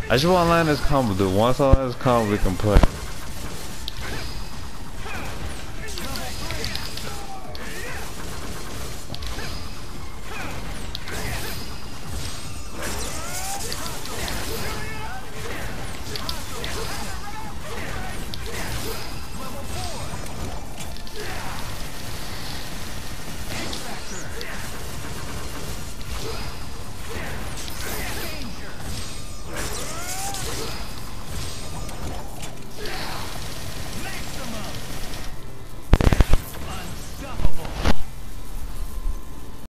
I just want to land this combo, dude. Once I land this combo, we can play.